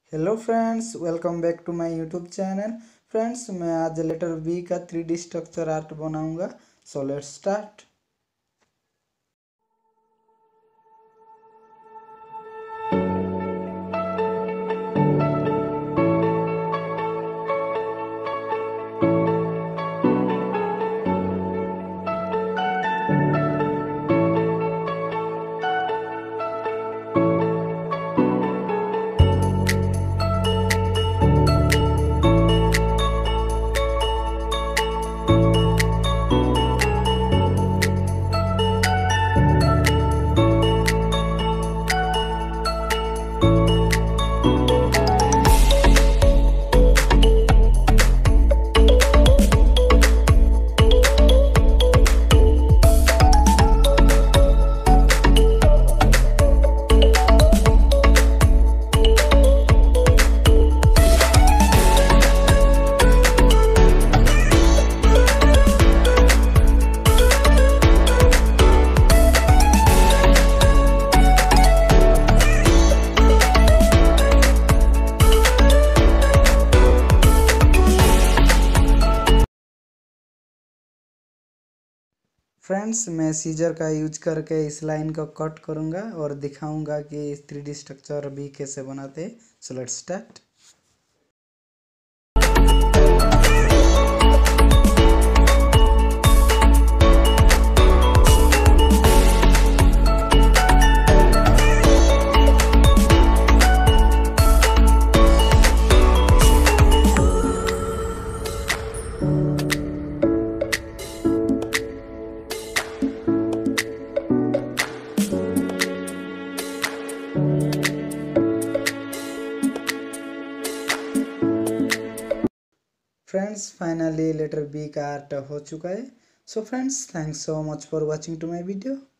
Hello friends, welcome back to my YouTube channel. Friends, मैं आज letter B का 3D structure art बनाऊंगा। So let's start. Friends, मैं scissor का use करके इस लाइन को कट करूंगा और दिखाऊंगा कि इस 3D स्ट्रक्चर भी कैसे बनाते हैं। So let's start. Friends, finally letter B का आर्ट हो चुका है। So friends, thanks so much for watching to my video.